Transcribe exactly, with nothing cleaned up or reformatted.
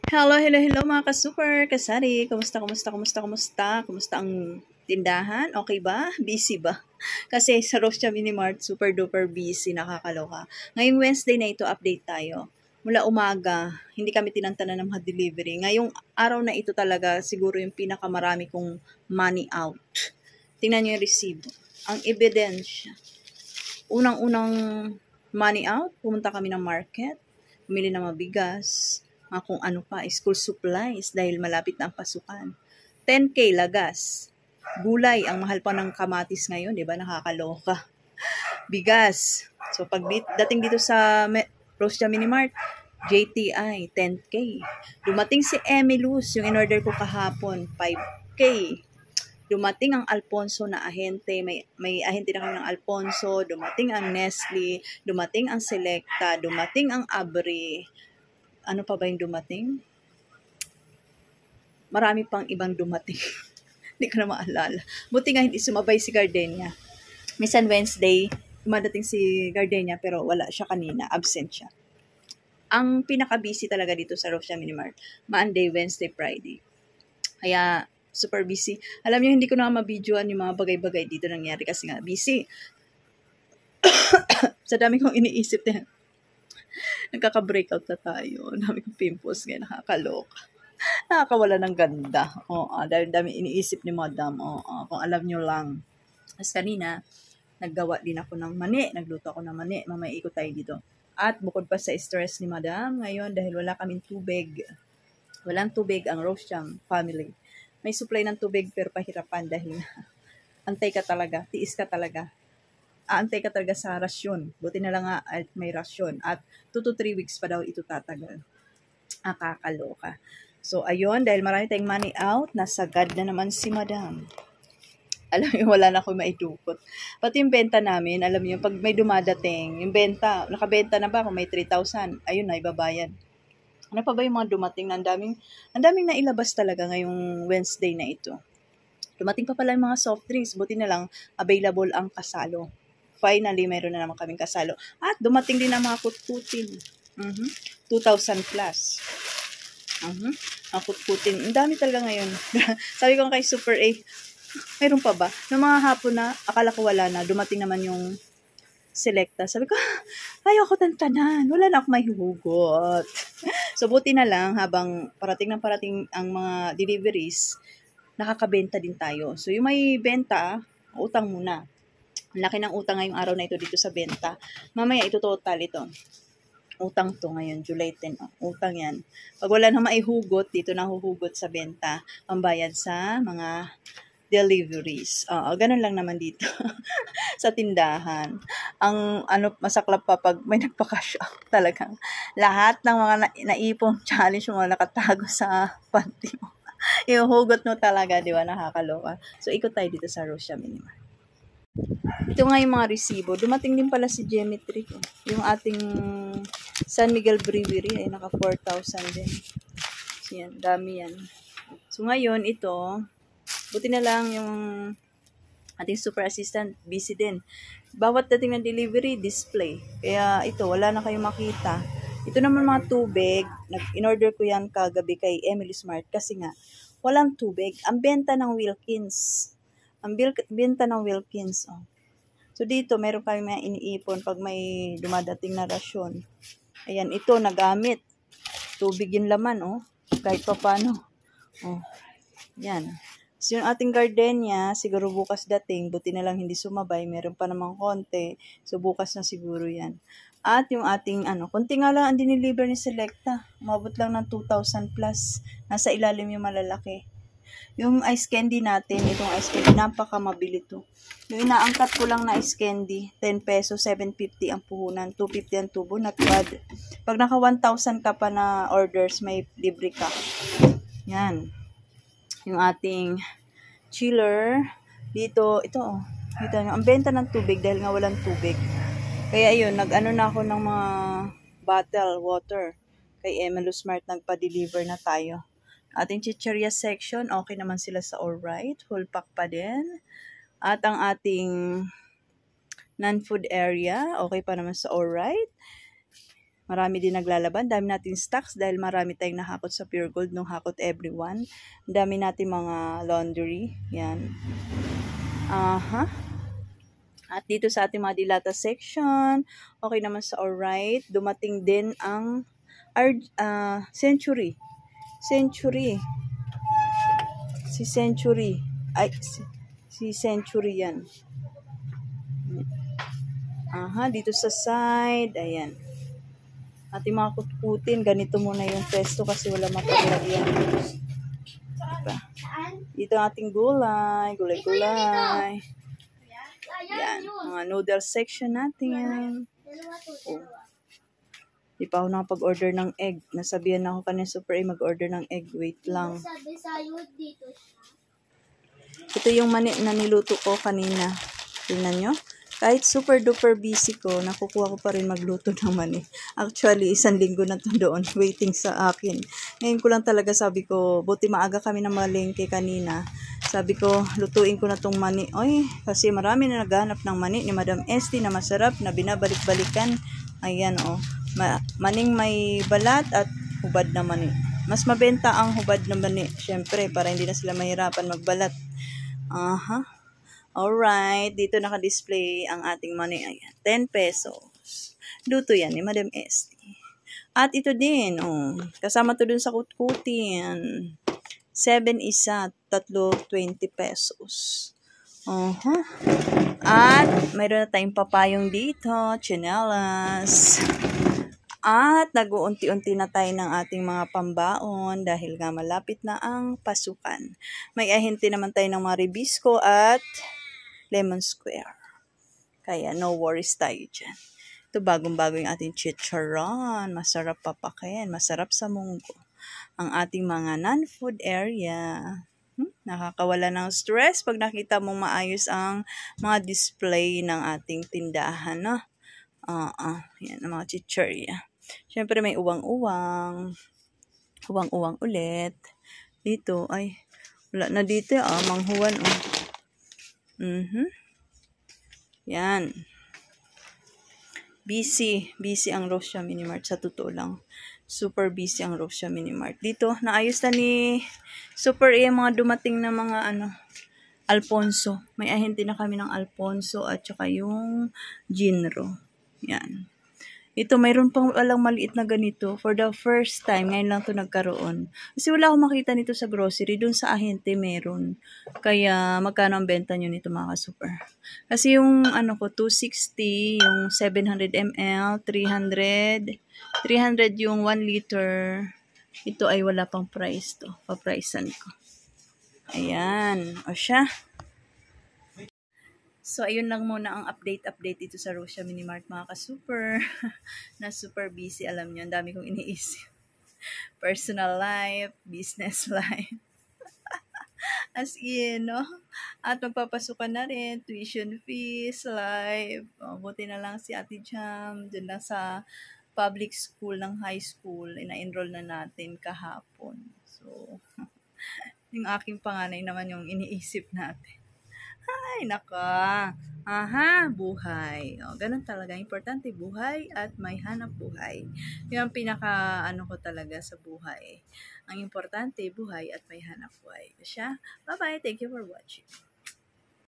Hello, hello, hello mga ka-super, kasari. Kumusta, kumusta, kumusta, kumusta? Kumusta ang tindahan? Okay ba? Busy ba? Kasi sa Rocha Mini Mart, super duper busy, nakakaloka. Ngayong Wednesday na ito, update tayo. Mula umaga, hindi kami tinantanan ng mga delivery. Ngayong araw na ito talaga, siguro yung pinakamarami kong money out. Tingnan nyo yung resibo. Ang ebidensya. Unang-unang money out, pumunta kami ng market, bumili ng mabigas, mga kung ano pa, school supplies dahil malapit na ang pasukan. ten K lagas. Gulay, ang mahal pa ng kamatis ngayon, di ba? Nakakaloka. Bigas. So, pag dating dito sa Rocha Mini Mart, J T I, ten K. Dumating si Emilus, yung in-order ko kahapon, five K. Dumating ang Alfonso na ahente, may, may ahente na kami ng Alfonso, dumating ang Nestle, dumating ang Selecta, dumating ang Abri. Ano pa ba yung dumating? Marami pang ibang dumating. Hindi ko na maalala. Buti nga hindi sumabay si Gardenia. Minsan Wednesday, dumadating si Gardenia pero wala siya kanina. Absent siya. Ang pinaka-busy talaga dito sa Rocha Mini Mart, Monday, Wednesday, Friday. Kaya super busy. Alam niyo, hindi ko na mabidyoan yung mga bagay-bagay dito nangyari kasi nga busy. Sa dami kong iniisip na nagkaka-breakout na tayo. Dami kong pimples ngayon, nakakaloka. Nakakawala ng ganda. Oo, dahil dami iniisip ni Madam. Oo, kung alam nyo lang. As kanina, naggawa din ako ng mani. Nagluto ako ng mani. Mamaya ikot tayo dito. At bukod pa sa stress ni Madam, ngayon dahil wala kaming tubig. Walang tubig ang Rocham family. May supply ng tubig pero pahirapan dahil antay ka talaga, tiis ka talaga. Aantay ka talaga sa rasyon. Buti na lang nga at may rasyon. At two to three weeks pa daw ito tatagal. Nakakaloka. So, ayun, dahil marami tayong money out, nasagad na naman si Madam. Alam niyo, wala na ako maidukot. Pati yung benta namin, alam niyo, pag may dumadating, yung benta, nakabenta na ba kung may three thousand? Ayun na, ibabayad. Ano pa ba yung mga dumating na ang daming, ang daming nailabas talaga ngayong Wednesday na ito. Dumating pa pala yung mga soft drinks, buti na lang available ang kasalo. Finally, mayroon na naman kaming kasalo. At dumating din ang mga kutkutin. Uh-huh. two thousand plus. Uh-huh. Ang kutkutin. Ang dami talaga ngayon. Sabi ko kay Super A, mayroon pa ba? Noong mga hapon na, akala ko wala na. Dumating naman yung Selecta. Sabi ko, ayaw ko tantanan. Wala na ako may hugot. So, buti na lang, habang parating ng parating ang mga deliveries, nakakabenta din tayo. So, yung may benta, utang muna. Ang laki ng utang ngayong araw na ito dito sa benta. Mamaya ito total ito. Utang to ngayon, July tenth. Oh, utang yan. Pag wala na maihugot, dito na huhugot sa benta. Pambayad sa mga deliveries. Oo, ganun lang naman dito sa tindahan. Ang ano masaklap pa pag may nagpa-cash out talagang. Lahat ng mga na, naipong challenge mo nakatago sa panty mo. Ihuhugot mo talaga, di ba? Nakakaloka. So, ikot tayo dito sa Rocha Mini Mart. Ito nga yung mga resibo. Dumating din pala si Geometry. Oh. Yung ating San Miguel Brewery ay naka four thousand din. So, yan. Dami yan. So, ngayon, ito, buti na lang yung ating super assistant, busy din. Bawat dating ng delivery, display. Kaya ito, wala na kayong makita. Ito naman mga tubig. In-order ko yan kagabi kay Emily Smart kasi nga, walang tubig. Ang benta ng Wilkins. Ang benta ng Wilkins. Oh. So, dito, meron kami mga iniipon pag may dumadating na rasyon. Ayan, ito, nagamit. Tubig yung laman, oh. Kahit pa paano. Oh. Yan. So, yung ating gardenia, siguro bukas dating. Buti na lang hindi sumabay. Meron pa namang konti. So, bukas na siguro yan. At yung ating, ano, konti nga lang ang diniliver ni Selecta. Umabot lang ng two thousand plus. Nasa ilalim yung malalaki. Yung ice candy natin, itong ice candy, napakamabili to. Yung inaangkat ko lang na ice candy, ten pesos, seven fifty ang puhunan, two fifty ang tubo, not bad. Pag naka one thousand ka pa na orders, may libre ka. Yan. Yung ating chiller, dito, ito oh, dito, ang benta ng tubig dahil nga walang tubig. Kaya yun, nag-ano na ako ng mga bottle water. Kay Emily Smart, nagpa-deliver na tayo. Ating chicheria section, okay naman sila sa alright. Full pack pa din. At ang ating non-food area, okay pa naman sa alright. Marami din naglalaban. Dami natin stocks dahil marami tayong nahakot sa Pure Gold nung hakot everyone. Dami natin mga laundry. Yan. Aha. At dito sa ating mga dilata section, okay naman sa alright. Dumating din ang uh, Century. Century. Si Century. Ay, si, si Century yan. Aha, dito sa side. Ayan. Ating mga kutkutin, ganito muna yung pesto kasi wala mapaglalagyan. Diba? Dito ang ating gulay, gulay-gulay. Yan, mga noodle section natin. Oh. Di pa ako nakapag-order ng egg. Nasabihan ako kanina Super A mag-order ng egg. Wait lang. Ito yung mani na niluto ko kanina. Tingnan nyo. Kahit super duper busy ko, nakukuha ko pa rin magluto ng mani. Actually, isang linggo na to doon, waiting sa akin. Ngayon ko lang talaga sabi ko, buti maaga kami na malengke kanina. Sabi ko, lutuin ko na tong mani. Oy, kasi marami na naghahanap ng mani ni Madam Esty na masarap, na binabalik-balikan. Ayan, oh. Ma maning may balat at hubad na mani. Mas mabenta ang hubad na mani, syempre, para hindi na sila mahirapan magbalat. Aha. Alright, dito naka-display ang ating money. Ayan, ten pesos. Luto yan ni Madam Esty. At ito din, oh, kasama to dun sa kutkutin. seven isa, tatlo, twenty pesos. Uh-huh. At mayroon na tayong papayong dito, tsinelas. At nag-uunti-unti na tayo ng ating mga pambaon dahil nga malapit na ang pasukan. May ahente naman tayo ng mga ribisco at lemon square. Kaya no worries tayo dyan. Ito bagong-bago yung ating chicharon. Masarap papakin. Masarap sa munggo. Ang ating mga non-food area. Hmm? Nakakawala ng stress pag nakita mong maayos ang mga display ng ating tindahan. No? Uh -uh. Yan ang mga chicharia. Siyempre may uwang-uwang. Uwang-uwang ulit. Dito ay wala na dito ah. Manghuwan oh. Mhm. Yan. Busy. Busy ang Rosia Minimart. Sa totoo lang. Super busy ang Rosia Minimart. Dito, naayos na ni Super A mga dumating na mga ano, Alfonso. May ahente na kami ng Alfonso at saka yung Jinro. Yan. Ito, mayroon pang walang maliit na ganito. For the first time, ngayon lang ito nagkaroon. Kasi wala akong makita nito sa grocery. Doon sa ahente, meron. Kaya, magkano ang benta nyo nito mga super? Kasi yung, ano ko, two sixty, yung seven hundred milliliters, three hundred, three hundred yung one liter. Ito ay wala pang price to. Pa-pricean ko. Ayan. O siya. So, ayun lang muna ang update-update dito sa Rosia Minimart mga ka-super. Na super busy, alam nyo. Ang dami kong iniisip. Personal life, business life. As in, no? At magpapasukan na rin, tuition fees, life. O, buti na lang si Ate Jam, dun lang sa public school ng high school, ina-enroll na natin kahapon. So, yung aking panganay naman yung iniisip natin. Ay, naka. Aha, buhay. O, ganun talaga. Importante, buhay at may hanap buhay. Yun ang pinaka, ano ko talaga sa buhay. Ang importante, buhay at may hanap buhay. Siya, bye-bye. Thank you for watching.